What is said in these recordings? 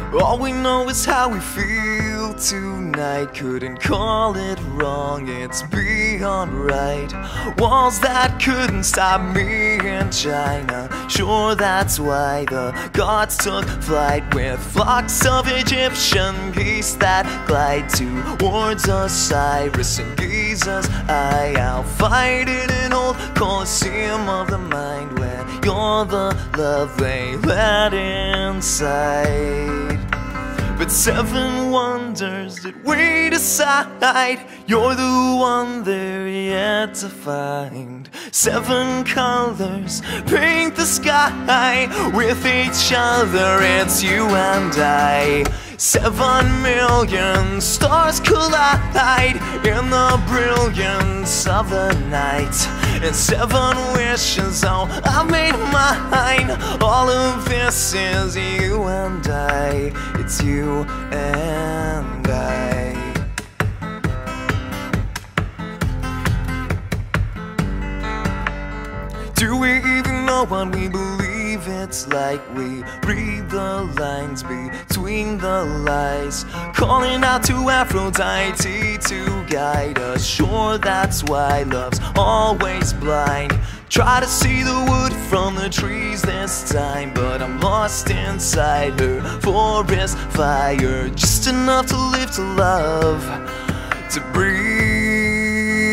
All we know is how we feel tonight. Couldn't call it wrong, it's beyond right. Walls that couldn't stop me in China. Sure, that's why the gods took flight with flocks of Egyptian geese that glide towards Osiris and Giza's eye. I'll fight in an old Colosseum of the mind where you're the love they let inside. But 7 wonders that we decide, you're the one they're yet to find. 7 colors paint the sky with each other, it's you and I. 7 million stars collide in the brilliance of the night. And 7 wishes, oh, I've made mine. All of this is you and I. It's you and I. Do we even know what we believe it's like? We read the lines between the lies, calling out to Aphrodite to guide us. Sure, that's why love's always blind. Try to see the wood from the trees this time, but I'm lost inside her forest fire. Just enough to live, to love, to breathe.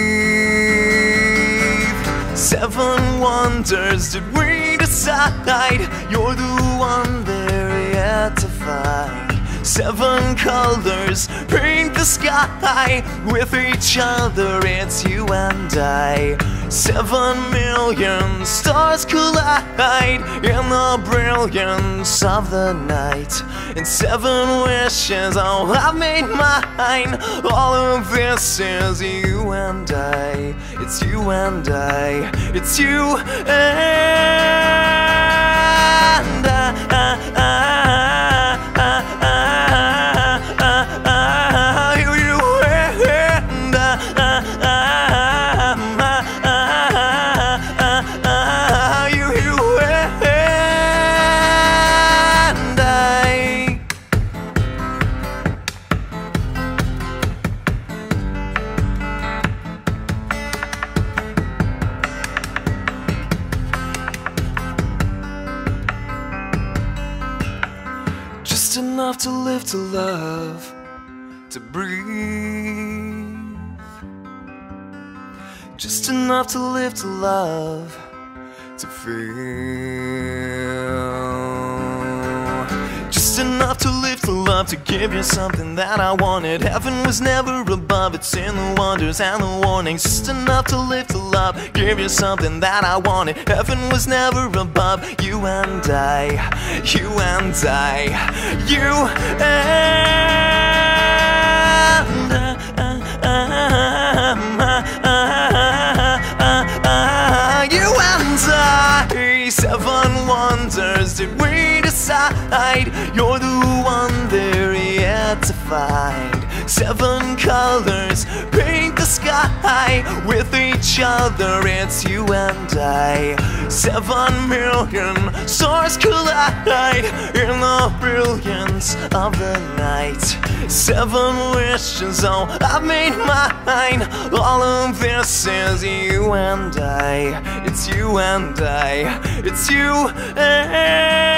7 wonders did we decide, you're the one they're yet to find. 7 colors paint the sky with each other, it's you and I. 7 million stars collide in the brilliance of the night. And 7 wishes, oh, I've made mine. All of this is you and I. It's you and I. It's you and I. Just enough to live, to love, to breathe. Just enough to live, to love, to feel. Just enough to live, to love, to give you something that I wanted. Heaven was never above, it's in the wonders and the warnings. Just enough to live, to love, give you something that I wanted. Heaven was never above, you and I, you and I, you and you and I. 7 wonders did we decide, you're the one they're yet to find. 7 colors paint the sky with each other, it's you and I. 7 million stars collide in the brilliance of the night. 7 wishes, oh, I've made mine. All of this is you and I. It's you and I. It's you and